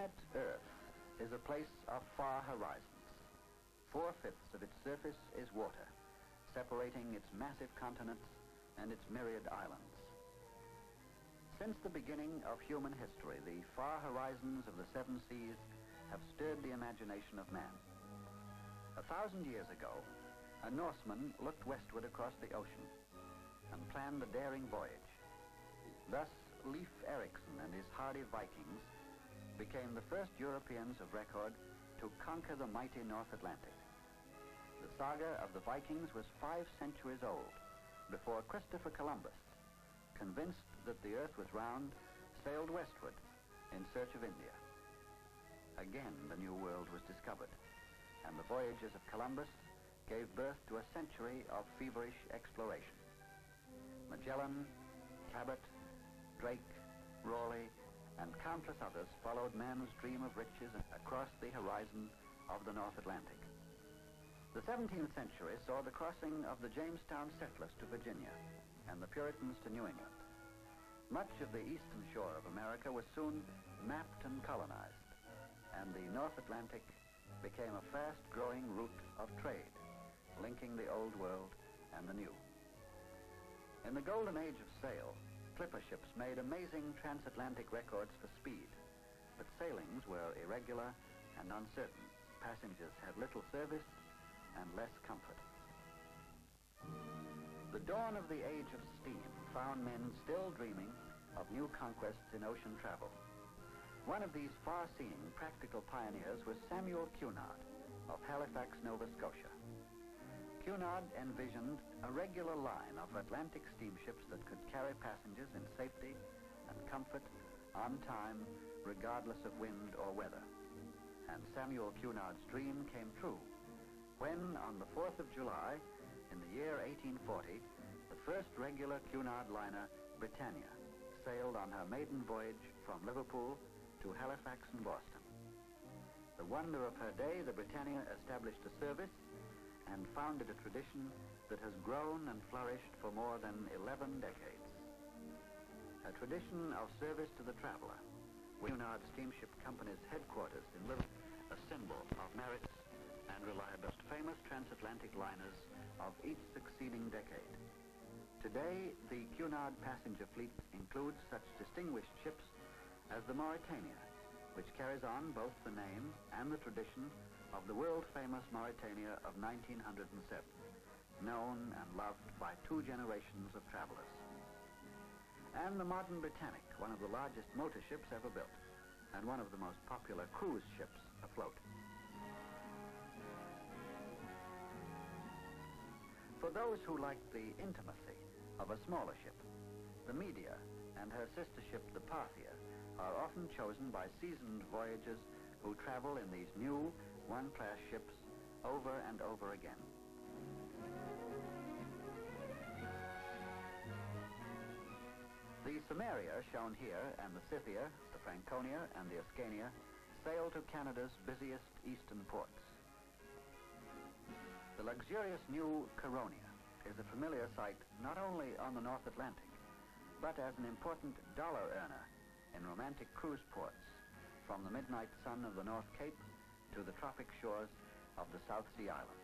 Planet Earth is a place of far horizons. 4/5 of its surface is water, separating its massive continents and its myriad islands. Since the beginning of human history, the far horizons of the seven seas have stirred the imagination of man. 1,000 years ago, a Norseman looked westward across the ocean and planned a daring voyage. Thus, Leif Erikson and his hardy Vikings became the first Europeans of record to conquer the mighty North Atlantic. The saga of the Vikings was 5 centuries old before Christopher Columbus, convinced that the earth was round, sailed westward in search of India. Again, the New World was discovered, and the voyages of Columbus gave birth to a century of feverish exploration. Magellan, Cabot, Drake, Raleigh, and countless others followed man's dream of riches across the horizon of the North Atlantic. The 17th century saw the crossing of the Jamestown settlers to Virginia and the Puritans to New England. Much of the eastern shore of America was soon mapped and colonized, and the North Atlantic became a fast-growing route of trade, linking the old world and the new. In the golden age of sail, clipper ships made amazing transatlantic records for speed, but sailings were irregular and uncertain. Passengers had little service and less comfort. The dawn of the age of steam found men still dreaming of new conquests in ocean travel. One of these far-seeing, practical pioneers was Samuel Cunard of Halifax, Nova Scotia. Cunard envisioned a regular line of Atlantic steamships that could carry passengers in safety and comfort on time, regardless of wind or weather. And Samuel Cunard's dream came true when, on the 4th of July, in the year 1840, the first regular Cunard liner, Britannia, sailed on her maiden voyage from Liverpool to Halifax and Boston. The wonder of her day, the Britannia established a service and founded a tradition that has grown and flourished for more than 11 decades. A tradition of service to the traveler, with Cunard Steamship Company's headquarters in Liverpool, a symbol of merits and reliability, famous transatlantic liners of each succeeding decade. Today, the Cunard passenger fleet includes such distinguished ships as the Mauretania, which carries on both the name and the tradition of the world-famous Mauretania of 1907, known and loved by 2 generations of travelers. And the modern Britannic, one of the largest motor ships ever built, and one of the most popular cruise ships afloat. For those who like the intimacy of a smaller ship, the Media and her sister ship, the Parthia, are often chosen by seasoned voyagers who travel in these new one-class ships over and over again. The Samaria, shown here, and the Scythia, the Franconia, and the Ascania sail to Canada's busiest eastern ports. The luxurious new Caronia is a familiar sight not only on the North Atlantic, but as an important dollar earner in romantic cruise ports, from the midnight sun of the North Cape to the tropic shores of the South Sea Islands.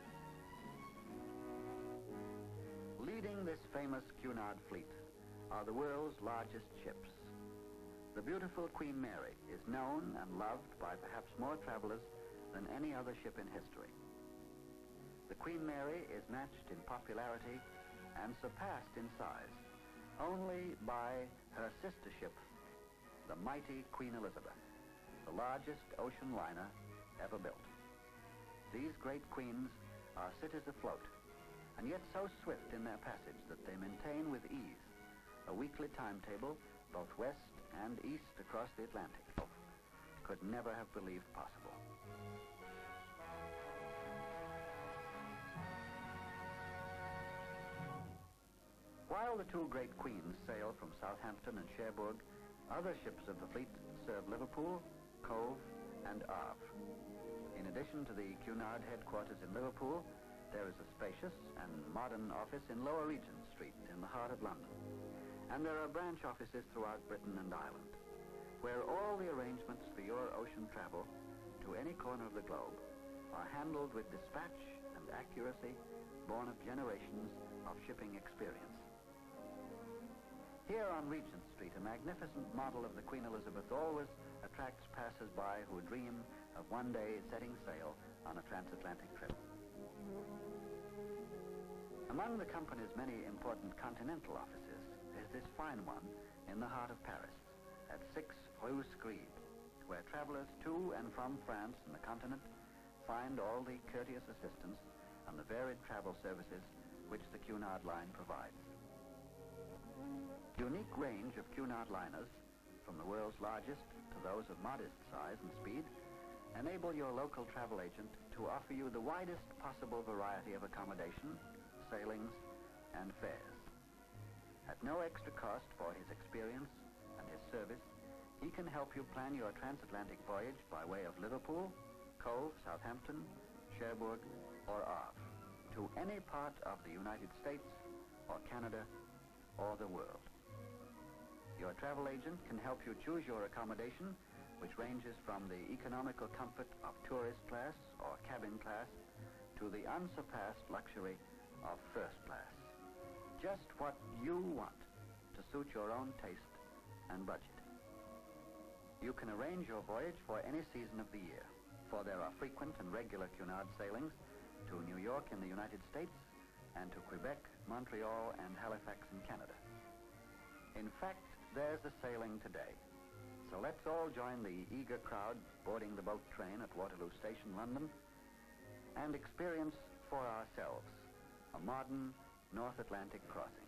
Leading this famous Cunard fleet are the world's largest ships. The beautiful Queen Mary is known and loved by perhaps more travelers than any other ship in history. The Queen Mary is matched in popularity and surpassed in size only by her sister ship, the mighty Queen Elizabeth, the largest ocean liner ever built. These great queens are cities afloat, and yet so swift in their passage that they maintain with ease a weekly timetable both west and east across the Atlantic. Could never have believed possible. While the 2 great queens sail from Southampton and Cherbourg, other ships of the fleet serve Liverpool, Cove, and Havre. In addition to the Cunard headquarters in Liverpool, there is a spacious and modern office in Lower Regent Street in the heart of London. And there are branch offices throughout Britain and Ireland. where all the arrangements for your ocean travel to any corner of the globe are handled with dispatch and accuracy born of generations of shipping experience. Here on Regent Street, a magnificent model of the Queen Elizabeth always attracts passers-by who dream of one day setting sail on a transatlantic trip. Among the company's many important continental offices is this fine one in the heart of Paris, at 6 Rue Scribe, where travelers to and from France and the continent find all the courteous assistance and the varied travel services which the Cunard line provides. Unique range of Cunard liners, from the world's largest to those of modest size and speed, enable your local travel agent to offer you the widest possible variety of accommodation, sailings, and fares. At no extra cost for his experience and his service, he can help you plan your transatlantic voyage by way of Liverpool, Cove, Southampton, Cherbourg, or Havre, to any part of the United States or Canada or the world. Your travel agent can help you choose your accommodation, which ranges from the economical comfort of tourist class or cabin class to the unsurpassed luxury of first class. Just what you want to suit your own taste and budget. You can arrange your voyage for any season of the year, for there are frequent and regular Cunard sailings to New York in the United States and to Quebec, Montreal, and Halifax in Canada. In fact, there's a sailing today. So let's all join the eager crowd boarding the boat train at Waterloo Station, London, and experience for ourselves a modern North Atlantic crossing.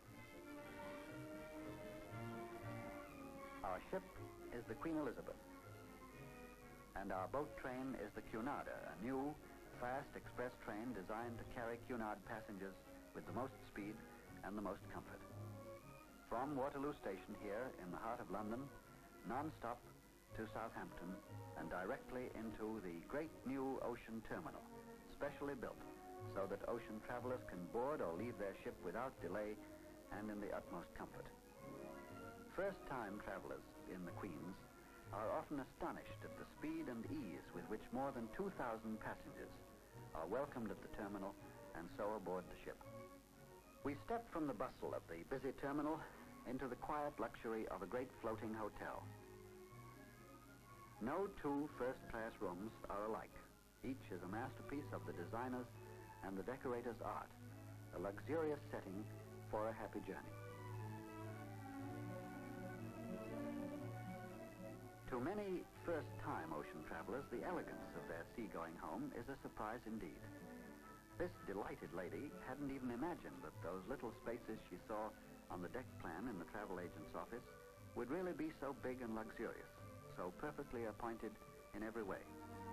Our ship is the Queen Elizabeth, and our boat train is the Cunarder, a new, fast express train designed to carry Cunard passengers with the most speed and the most comfort. From Waterloo Station here in the heart of London, non-stop to Southampton and directly into the great new ocean terminal, specially built so that ocean travelers can board or leave their ship without delay and in the utmost comfort. First-time travelers in the Queens are often astonished at the speed and ease with which more than 2,000 passengers are welcomed at the terminal and so aboard the ship. We step from the bustle of the busy terminal into the quiet luxury of a great floating hotel. No two first-class rooms are alike. Each is a masterpiece of the designer's and the decorator's art, a luxurious setting for a happy journey. To many first-time ocean travelers, the elegance of their seagoing home is a surprise indeed. This delighted lady hadn't even imagined that those little spaces she saw on the deck plan in the travel agent's office would really be so big and luxurious, so perfectly appointed in every way.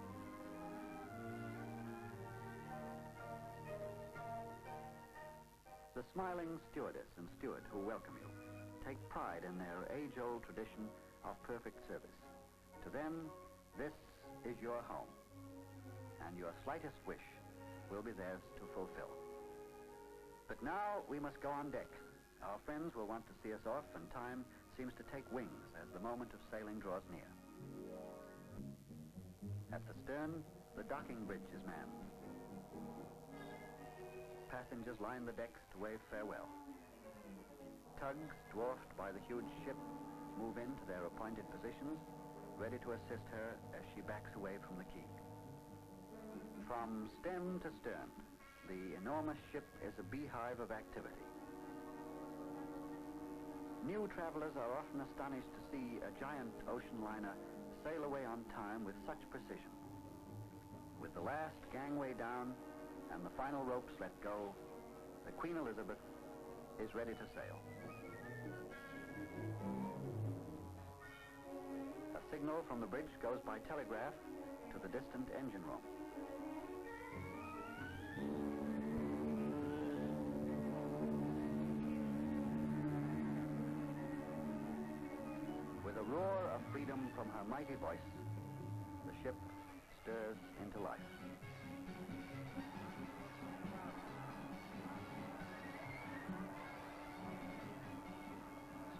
The smiling stewardess and steward who welcome you take pride in their age-old tradition of perfect service. To them, this is your home, and your slightest wish will be theirs to fulfill. But now we must go on deck. Our friends will want to see us off, and time seems to take wings as the moment of sailing draws near. At the stern, the docking bridge is manned. Passengers line the decks to wave farewell. Tugs, dwarfed by the huge ship, move into their appointed positions, ready to assist her as she backs away from the quay. From stem to stern, the enormous ship is a beehive of activity. New travelers are often astonished to see a giant ocean liner sail away on time with such precision. With the last gangway down and the final ropes let go, the Queen Elizabeth is ready to sail. A signal from the bridge goes by telegraph to the distant engine room. With a roar of freedom from her mighty voice, the ship stirs into life.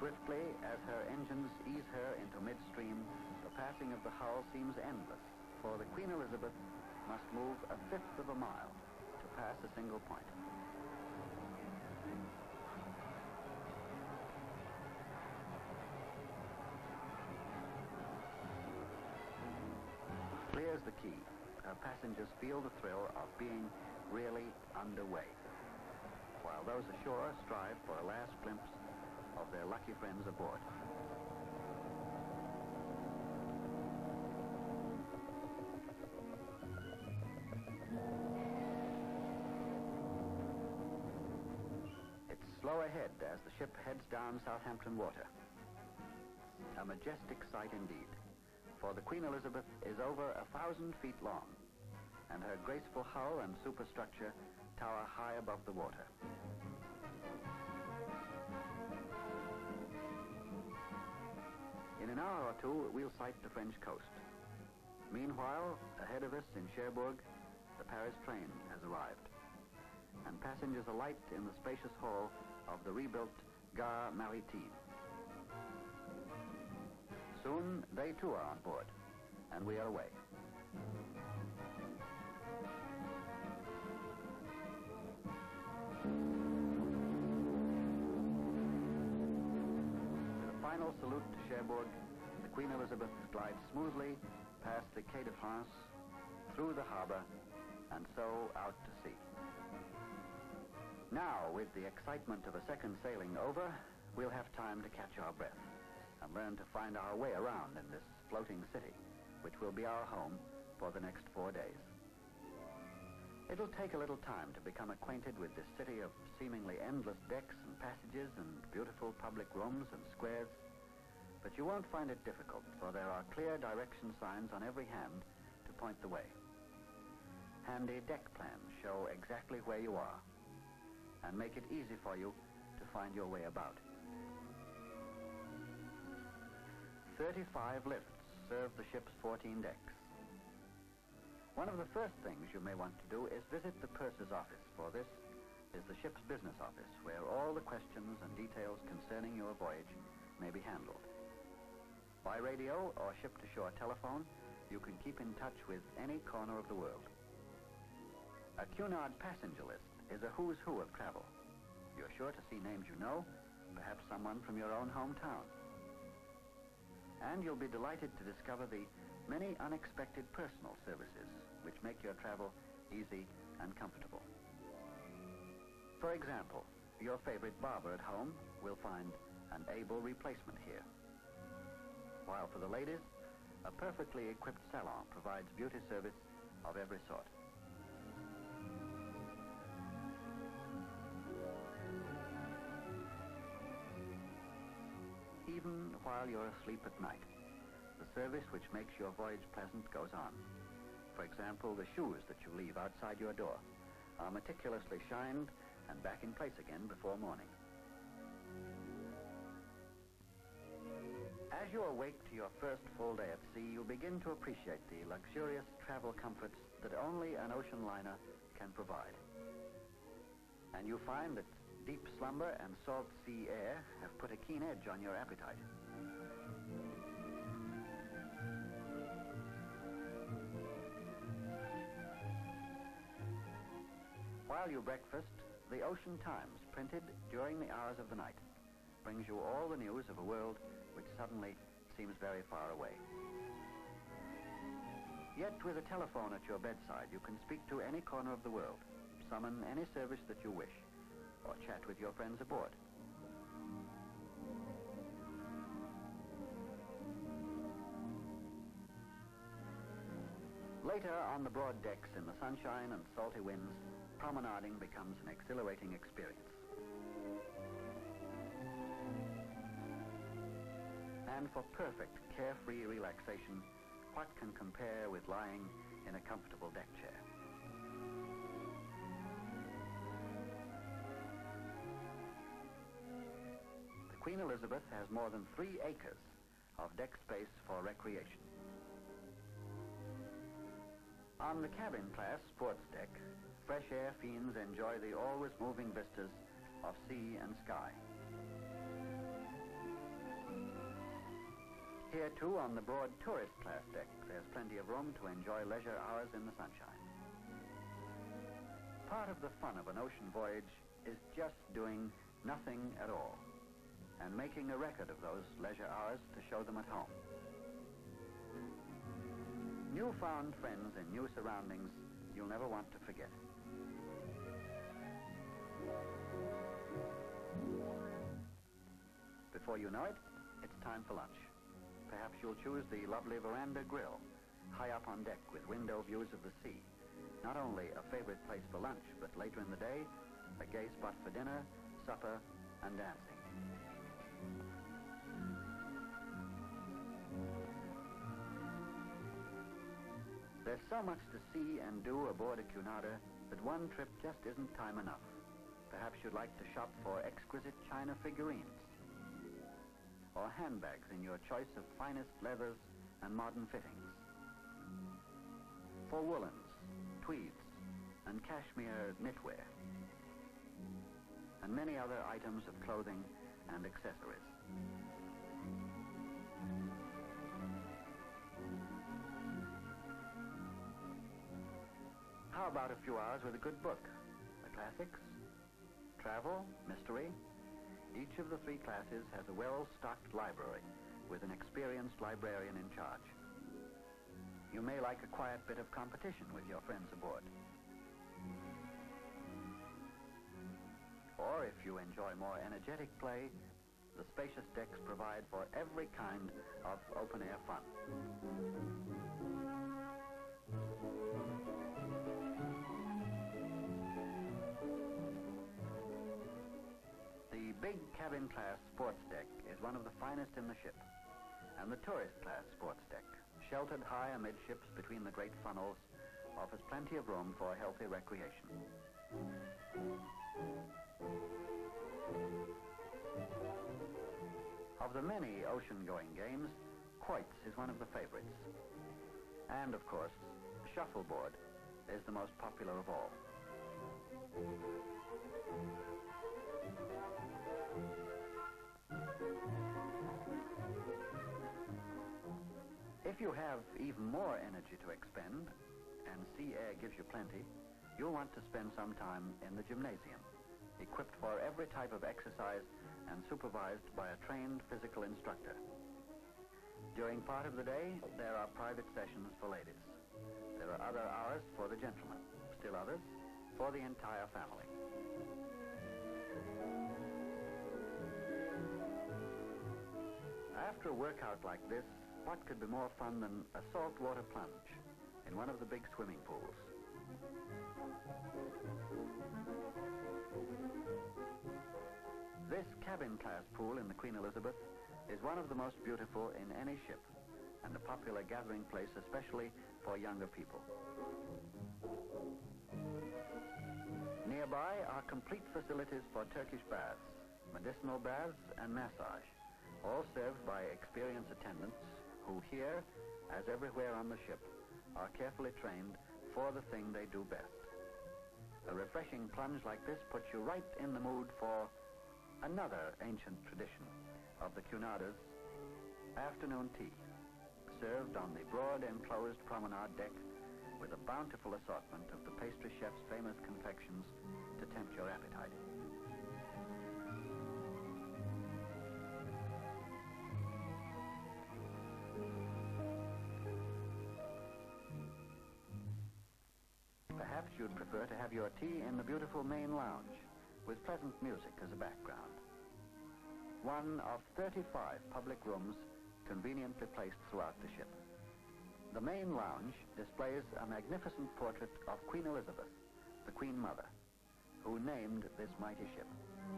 Swiftly, as her engines ease her into midstream, the passing of the hull seems endless, for the Queen Elizabeth must move a fifth of a mile to pass a single point. Clear's the key. Her passengers feel the thrill of being really underway, while those ashore strive for a last glimpse of their lucky friends aboard. It's slow ahead as the ship heads down Southampton water. A majestic sight indeed, for the Queen Elizabeth is over 1,000 feet long, and her graceful hull and superstructure tower high above the water. In an hour or two, we'll sight the French coast. Meanwhile, ahead of us in Cherbourg, the Paris train has arrived, and passengers alight in the spacious hall of the rebuilt Gare Maritime. Soon, they too are on board, and we are away. With a final salute to Cherbourg, the Queen Elizabeth glides smoothly past the Quai de France, through the harbor, and so out to sea. Now, with the excitement of a second sailing over, we'll have time to catch our breath and learn to find our way around in this floating city, which will be our home for the next 4 days. It'll take a little time to become acquainted with this city of seemingly endless decks and passages and beautiful public rooms and squares, but you won't find it difficult, for there are clear direction signs on every hand to point the way. Handy deck plans show exactly where you are and make it easy for you to find your way about. 35 lifts serve the ship's 14 decks. One of the first things you may want to do is visit the purser's office, for this is the ship's business office, where all the questions and details concerning your voyage may be handled. By radio or ship-to-shore telephone, you can keep in touch with any corner of the world. A Cunard passenger list is a who's who of travel. You're sure to see names you know, perhaps someone from your own hometown. And you'll be delighted to discover the many unexpected personal services which make your travel easy and comfortable. For example, your favorite barber at home will find an able replacement here, while for the ladies, a perfectly equipped salon provides beauty service of every sort. Even while you're asleep at night, the service which makes your voyage pleasant goes on. For example, the shoes that you leave outside your door are meticulously shined and back in place again before morning. As you awake to your first full day at sea, you begin to appreciate the luxurious travel comforts that only an ocean liner can provide. And you find that deep slumber and salt sea air have put a keen edge on your appetite. While you breakfast, the Ocean Times, printed during the hours of the night, brings you all the news of a world which suddenly seems very far away. Yet with a telephone at your bedside, you can speak to any corner of the world, summon any service that you wish, or chat with your friends aboard. Later, on the broad decks in the sunshine and salty winds, promenading becomes an exhilarating experience. And for perfect, carefree relaxation, what can compare with lying in a comfortable deck chair? The Queen Elizabeth has more than 3 acres of deck space for recreation. On the cabin class sports deck, fresh air fiends enjoy the always moving vistas of sea and sky. Here, too, on the broad tourist class deck, there's plenty of room to enjoy leisure hours in the sunshine. Part of the fun of an ocean voyage is just doing nothing at all and making a record of those leisure hours to show them at home. Newfound friends in new surroundings you'll never want to forget. Before you know it, it's time for lunch. Perhaps you'll choose the lovely veranda grill, high up on deck with window views of the sea. Not only a favorite place for lunch, but later in the day, a gay spot for dinner, supper, and dancing. There's so much to see and do aboard a Cunarder that one trip just isn't time enough. Perhaps you'd like to shop for exquisite china figurines or handbags in your choice of finest leathers and modern fittings. For woolens, tweeds, and cashmere knitwear, and many other items of clothing and accessories. How about a few hours with a good book? The classics, travel, mystery. Each of the three classes has a well-stocked library with an experienced librarian in charge. You may like a quiet bit of competition with your friends aboard. Or if you enjoy more energetic play, the spacious decks provide for every kind of open-air fun. The big cabin class sports deck is one of the finest in the ship, and the tourist class sports deck, sheltered high amidships between the great funnels, offers plenty of room for healthy recreation. Of the many ocean-going games, quoits is one of the favorites. And, of course, shuffleboard is the most popular of all. If you have even more energy to expend, and sea air gives you plenty, you'll want to spend some time in the gymnasium, equipped for every type of exercise and supervised by a trained physical instructor. During part of the day, there are private sessions for ladies. There are other hours for the gentlemen, still others for the entire family. After a workout like this, what could be more fun than a saltwater plunge in one of the big swimming pools? This cabin class pool in the Queen Elizabeth is one of the most beautiful in any ship and a popular gathering place especially for younger people. Nearby are complete facilities for Turkish baths, medicinal baths, and massage, all served by experienced attendants who here, as everywhere on the ship, are carefully trained for the thing they do best. A refreshing plunge like this puts you right in the mood for another ancient tradition of the Cunarder's afternoon tea, served on the broad enclosed promenade deck with a bountiful assortment of the pastry chef's famous confections to tempt your appetite. Perhaps you'd prefer to have your tea in the beautiful main lounge with pleasant music as a background. One of 35 public rooms conveniently placed throughout the ship. The main lounge displays a magnificent portrait of Queen Elizabeth, the Queen Mother, who named this mighty ship.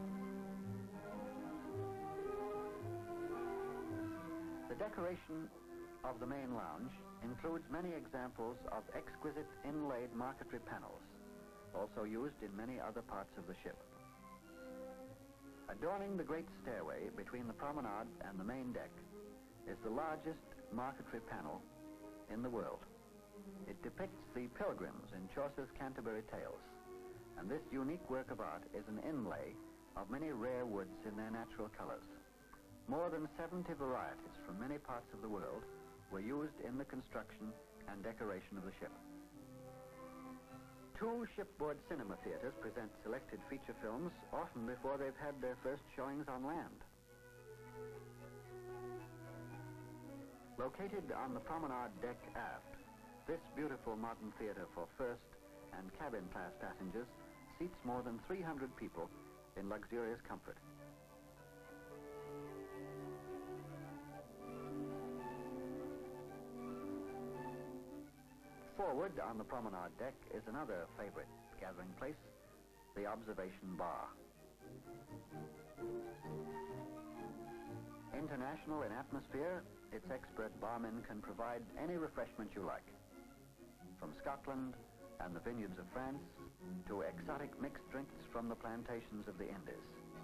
The decoration of the main lounge includes many examples of exquisite inlaid marquetry panels, also used in many other parts of the ship. Adorning the great stairway between the promenade and the main deck is the largest marquetry panel in the world. It depicts the pilgrims in Chaucer's Canterbury Tales, and this unique work of art is an inlay of many rare woods in their natural colors. More than 70 varieties from many parts of the world were used in the construction and decoration of the ship. 2 shipboard cinema theaters present selected feature films often before they've had their first showings on land. Located on the promenade deck aft, this beautiful modern theater for first and cabin class passengers seats more than 300 people in luxurious comfort. Forward on the promenade deck is another favorite gathering place, the observation bar. International in atmosphere, its expert barmen can provide any refreshment you like. From Scotland and the vineyards of France to exotic mixed drinks from the plantations of the Indies.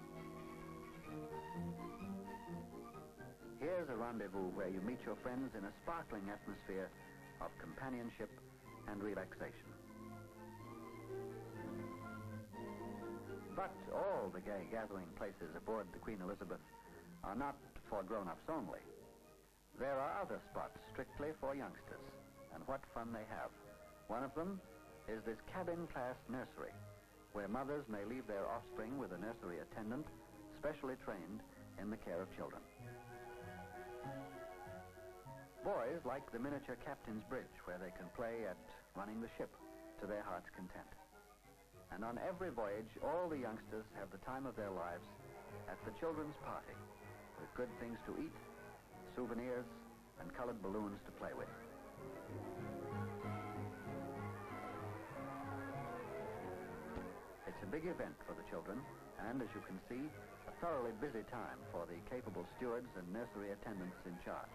Here's a rendezvous where you meet your friends in a sparkling atmosphere of companionship and relaxation. But all the gay gathering places aboard the Queen Elizabeth are not for grown-ups only. There are other spots strictly for youngsters, and what fun they have. One of them is this cabin-class nursery, where mothers may leave their offspring with a nursery attendant specially trained in the care of children. Boys like the miniature captain's bridge, where they can play at running the ship to their heart's content. And on every voyage, all the youngsters have the time of their lives at the children's party, with good things to eat, souvenirs, and colored balloons to play with. It's a big event for the children, and as you can see, a thoroughly busy time for the capable stewards and nursery attendants in charge.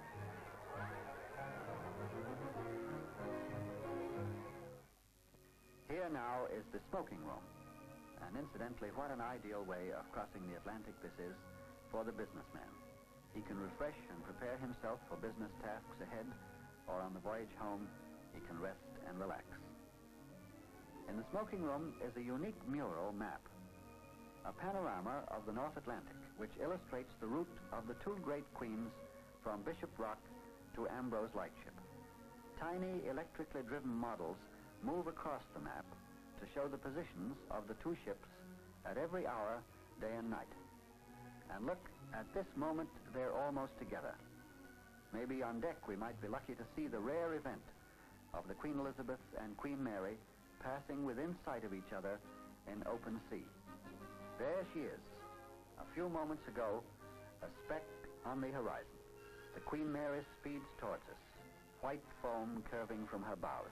Here now is the smoking room, and incidentally, what an ideal way of crossing the Atlantic this is for the businessman. He can refresh and prepare himself for business tasks ahead, or on the voyage home, he can rest and relax. In the smoking room is a unique mural map, a panorama of the North Atlantic, which illustrates the route of the 2 great queens from Bishop Rock to Ambrose Lightship. Tiny electrically driven models move across the map to show the positions of the 2 ships at every hour, day and night. And look, at this moment, they're almost together. Maybe on deck we might be lucky to see the rare event of the Queen Elizabeth and Queen Mary passing within sight of each other in open sea. There she is. A few moments ago, a speck on the horizon. The Queen Mary speeds towards us, white foam curving from her bows.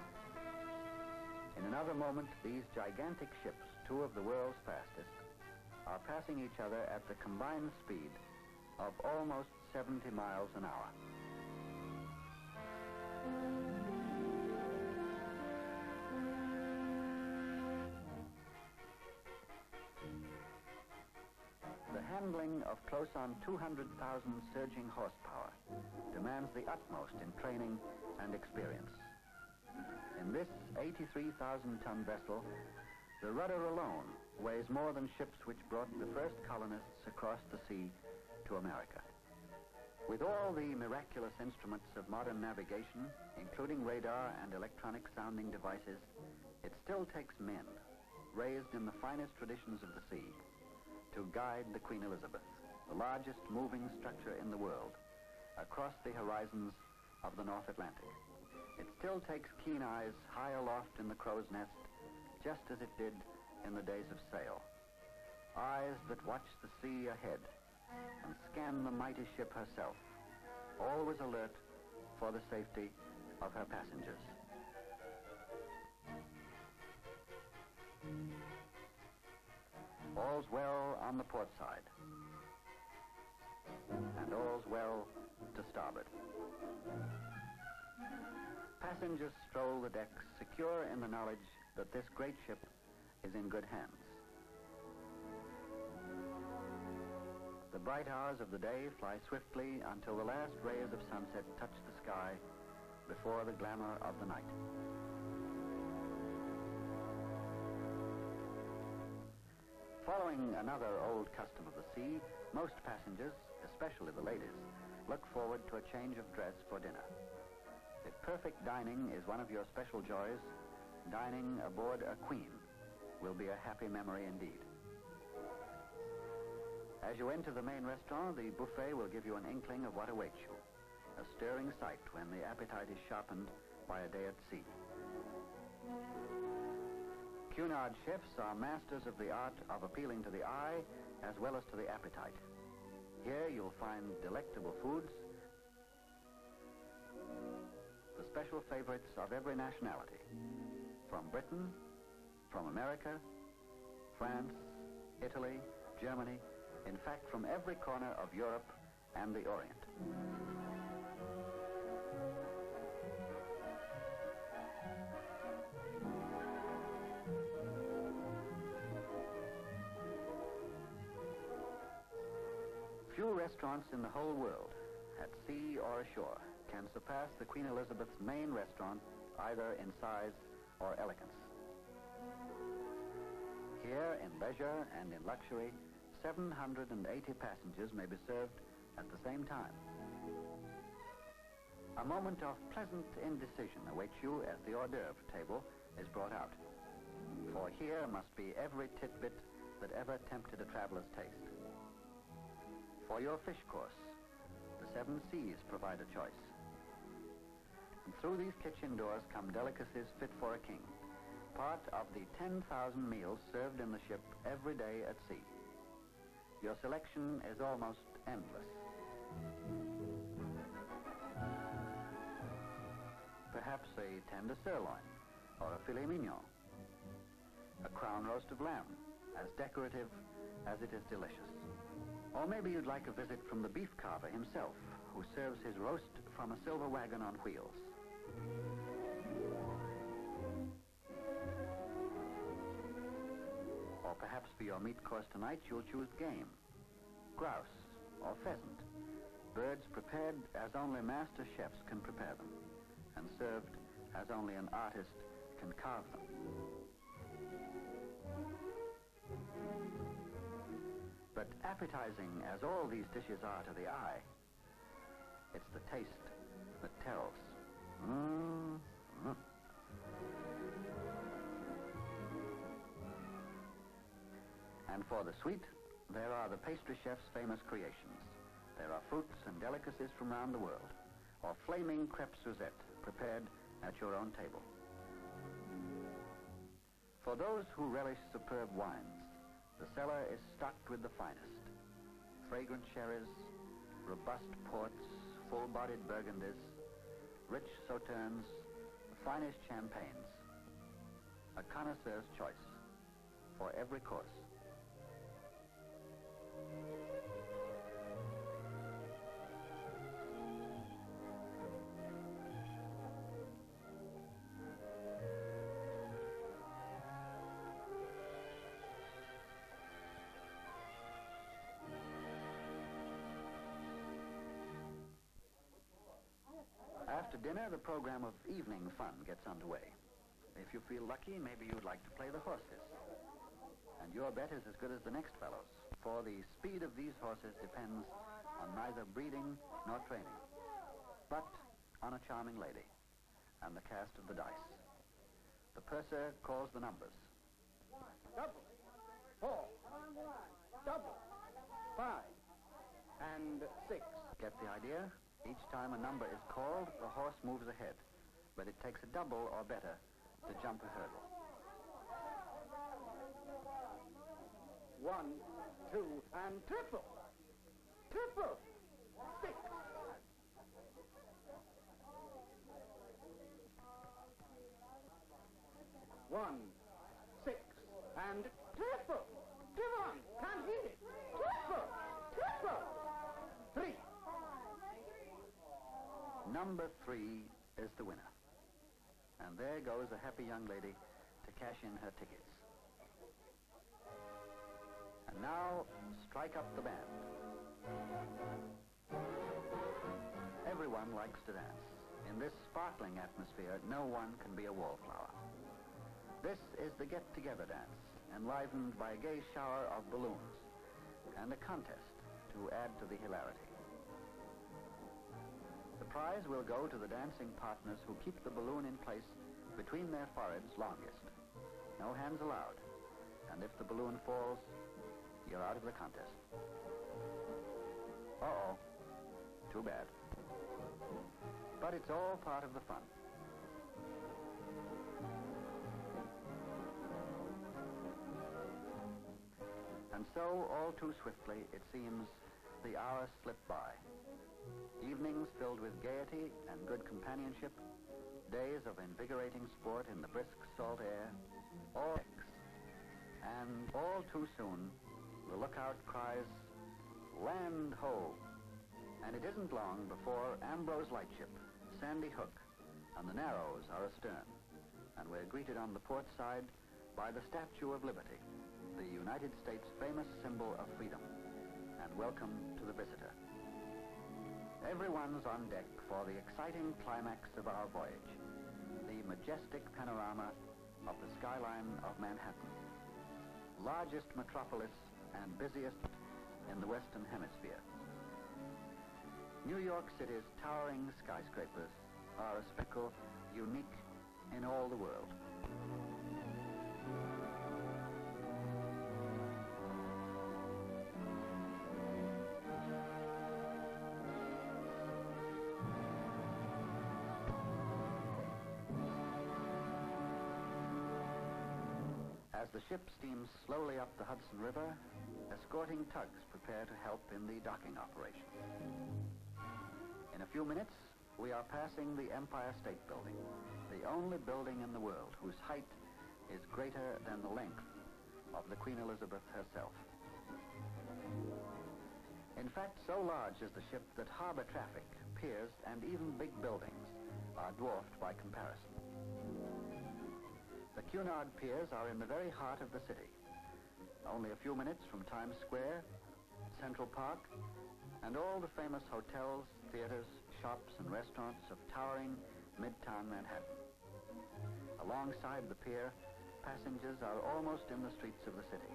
In another moment, these gigantic ships, 2 of the world's fastest, are passing each other at the combined speed of almost 70 miles an hour. The handling of close on 200,000 surging horsepower demands the utmost in training and experience. In this 83,000-ton vessel, the rudder alone weighs more than ships which brought the first colonists across the sea to America. With all the miraculous instruments of modern navigation, including radar and electronic sounding devices, it still takes men, raised in the finest traditions of the sea, to guide the Queen Elizabeth, the largest moving structure in the world, across the horizons of the North Atlantic. It still takes keen eyes high aloft in the crow's nest, just as it did in the days of sail. Eyes that watch the sea ahead and scan the mighty ship herself, always alert for the safety of her passengers. All's well on the port side, and all's well to starboard. Passengers stroll the decks, secure in the knowledge that this great ship is in good hands. The bright hours of the day fly swiftly until the last rays of sunset touch the sky before the glamour of the night. Following another old custom of the sea, most passengers, especially the ladies, look forward to a change of dress for dinner. If perfect dining is one of your special joys, dining aboard a queen will be a happy memory indeed. As you enter the main restaurant, the buffet will give you an inkling of what awaits you. A stirring sight when the appetite is sharpened by a day at sea. Cunard chefs are masters of the art of appealing to the eye as well as to the appetite. Here you'll find delectable foods, the special favorites of every nationality, from Britain, from America, France, Italy, Germany, in fact, from every corner of Europe and the Orient. Few restaurants in the whole world, at sea or ashore, can surpass the Queen Elizabeth's main restaurant, either in size or elegance. Here, in leisure and in luxury, 780 passengers may be served at the same time. A moment of pleasant indecision awaits you as the hors d'oeuvre table is brought out. For here must be every tidbit that ever tempted a traveler's taste. For your fish course, the 7 seas provide a choice. And through these kitchen doors come delicacies fit for a king, part of the 10,000 meals served in the ship every day at sea. Your selection is almost endless. Perhaps a tender sirloin or a filet mignon. A crown roast of lamb, as decorative as it is delicious. Or maybe you'd like a visit from the beef carver himself, who serves his roast from a silver wagon on wheels. Or perhaps for your meat course tonight, you'll choose game, grouse, or pheasant, birds prepared as only master chefs can prepare them, and served as only an artist can carve them. But appetizing as all these dishes are to the eye, it's the taste that tells. And for the sweet, there are the pastry chef's famous creations. There are fruits and delicacies from around the world, or flaming crêpe Suzette prepared at your own table. For those who relish superb wines, the cellar is stocked with the finest. Fragrant sherries, robust ports, full-bodied burgundies, rich sauternes, the finest champagnes. A connoisseur's choice for every course. After dinner, the program of evening fun gets underway. If you feel lucky, maybe you'd like to play the horses. And your bet is as good as the next fellow's, for the speed of these horses depends on neither breeding nor training, but on a charming lady and the cast of the dice. The purser calls the numbers. 1, double, 4, double, 5, and 6. Get the idea? Each time a number is called, the horse moves ahead, but it takes a double or better to jump a hurdle. 1, 2, and triple. Triple. 6. 1, 6, and triple. Come on, can't hit it. Triple. Triple. 3. Number 3 is the winner. And there goes a happy young lady to cash in her tickets. And now, strike up the band. Everyone likes to dance. In this sparkling atmosphere, no one can be a wallflower. This is the get-together dance, enlivened by a gay shower of balloons, and a contest to add to the hilarity. The prize will go to the dancing partners who keep the balloon in place between their foreheads longest. No hands allowed. And if the balloon falls, you're out of the contest. Uh-oh. Too bad. But it's all part of the fun. And so, all too swiftly, it seems, the hours slip by. Evenings filled with gaiety and good companionship, days of invigorating sport in the brisk salt air, all X. And all too soon, the lookout cries, "Land ho!" And it isn't long before Ambrose Lightship, Sandy Hook, and the Narrows are astern, and we're greeted on the port side by the Statue of Liberty, the United States' famous symbol of freedom, and welcome to the visitor. Everyone's on deck for the exciting climax of our voyage, the majestic panorama of the skyline of Manhattan, largest metropolis and busiest in the Western Hemisphere. New York City's towering skyscrapers are a spectacle unique in all the world. As the ship steams slowly up the Hudson River, escorting tugs prepare to help in the docking operation. In a few minutes, we are passing the Empire State Building, the only building in the world whose height is greater than the length of the Queen Elizabeth herself. In fact, so large is the ship that harbor traffic, piers, and even big buildings are dwarfed by comparison. The Cunard Piers are in the very heart of the city, only a few minutes from Times Square, Central Park, and all the famous hotels, theaters, shops, and restaurants of towering Midtown Manhattan. Alongside the pier, passengers are almost in the streets of the city.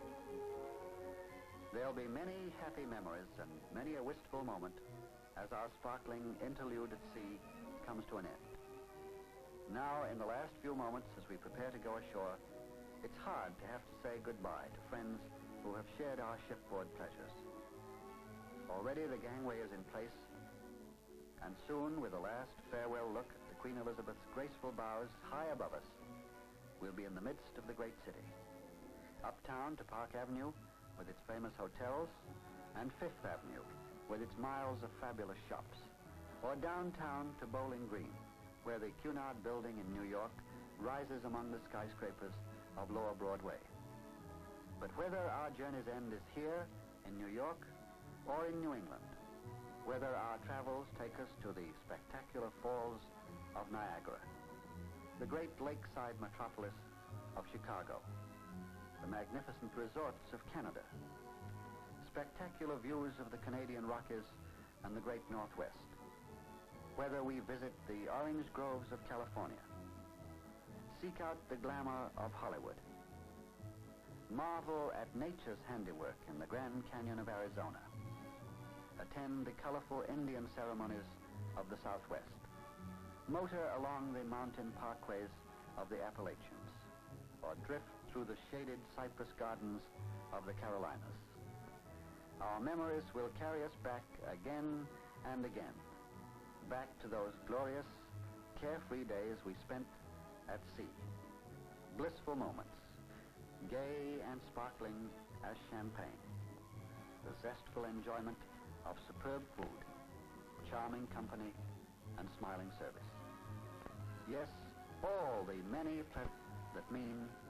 There'll be many happy memories and many a wistful moment as our sparkling interlude at sea comes to an end. Now, in the last few moments as we prepare to go ashore, it's hard to have to say goodbye to friends who have shared our shipboard pleasures. Already the gangway is in place, and soon, with a last farewell look at the Queen Elizabeth's graceful bows high above us, we'll be in the midst of the great city. Uptown to Park Avenue, with its famous hotels, and Fifth Avenue, with its miles of fabulous shops, or downtown to Bowling Green, where the Cunard Building in New York rises among the skyscrapers of Lower Broadway. But whether our journey's end is here, in New York, or in New England, whether our travels take us to the spectacular falls of Niagara, the great lakeside metropolis of Chicago, the magnificent resorts of Canada, spectacular views of the Canadian Rockies and the great Northwest, whether we visit the orange groves of California, seek out the glamour of Hollywood, marvel at nature's handiwork in the Grand Canyon of Arizona, attend the colorful Indian ceremonies of the Southwest, motor along the mountain parkways of the Appalachians, or drift through the shaded cypress gardens of the Carolinas. Our memories will carry us back again and again, back to those glorious, carefree days we spent at sea. Blissful moments, gay and sparkling as champagne. The zestful enjoyment of superb food, charming company, and smiling service. Yes, all the many pleasures that mean